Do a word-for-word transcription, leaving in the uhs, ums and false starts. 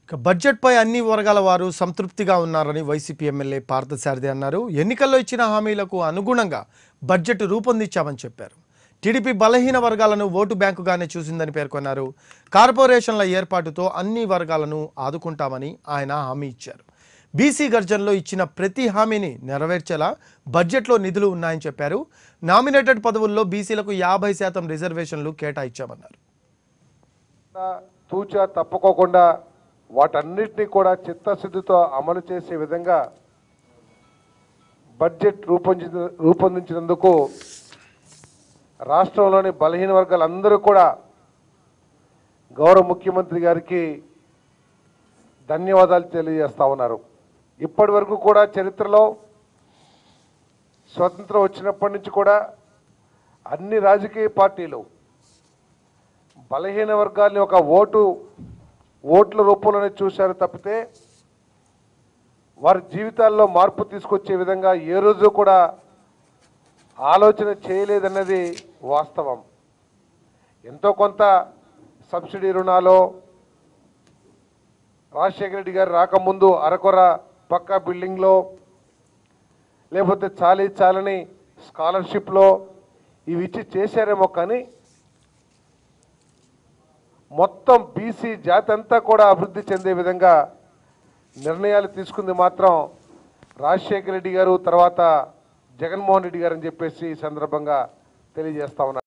ఇక బడ్జెట్పై అన్ని వర్గాల వారు సంతృప్తిగా ఉన్నారని వైసీపీ ఎమ్మెల్యే పార్థసారథి అన్నారు. ఎన్నికల్లో ఇచ్చిన హామీలకు అనుగుణంగా బడ్జెట్ రూపొందించామని చెప్పారు. టీడీపీ బలహీన వర్గాలను ఓటు బ్యాంకుగానే చూసిందని పేర్కొన్నారు. కార్పొరేషన్ల ఏర్పాటుతో అన్ని వర్గాలను ఆదుకుంటామని ఆయన హామీ ఇచ్చారు. బీసీ గర్జనలో ఇచ్చిన ప్రతి హామీని నెరవేర్చేలా బడ్జెట్లో నిధులు ఉన్నాయని చెప్పారు. నామినేటెడ్ పదవుల్లో బీసీలకు యాభై శాతం రిజర్వేషన్లు కేటాయించామన్నారు. తూచా తప్పుకోకుండా వాటన్నిటినీ కూడా చిత్తశుద్ధితో అమలు చేసే విధంగా బడ్జెట్ రూపొందించి రూపొందించినందుకు రాష్ట్రంలోని బలహీన వర్గాలందరూ కూడా గౌరవ ముఖ్యమంత్రి గారికి ధన్యవాదాలు తెలియజేస్తా ఉన్నారు. ఇప్పటి వరకు కూడా చరిత్రలో స్వతంత్రం వచ్చినప్పటి నుంచి కూడా అన్ని రాజకీయ పార్టీలు బలహీన వర్గాల్ని ఒక ఓటు ఓట్ల రూపంలోనే చూశారు తప్పితే వారి జీవితాల్లో మార్పు తీసుకొచ్చే విధంగా ఏ రోజు కూడా ఆలోచన చేయలేదన్నది వాస్తవం. ఎంతో కొంత సబ్సిడీ రుణాలు రాజశేఖర రెడ్డి గారు రాకముందు అరకొర పక్కా బిల్డింగ్లో లేకపోతే చాలీ చాలని స్కాలర్షిప్లో ఇవి ఇచ్చి చేశారేమో, కానీ మొత్తం బీసీ జాతి అంతా కూడా అభివృద్ధి చెందే విధంగా నిర్ణయాలు తీసుకుంది మాత్రం రాజశేఖర రెడ్డి గారు, తర్వాత జగన్మోహన్ రెడ్డి గారు అని చెప్పేసి ఈ సందర్భంగా తెలియజేస్తా ఉన్నారు.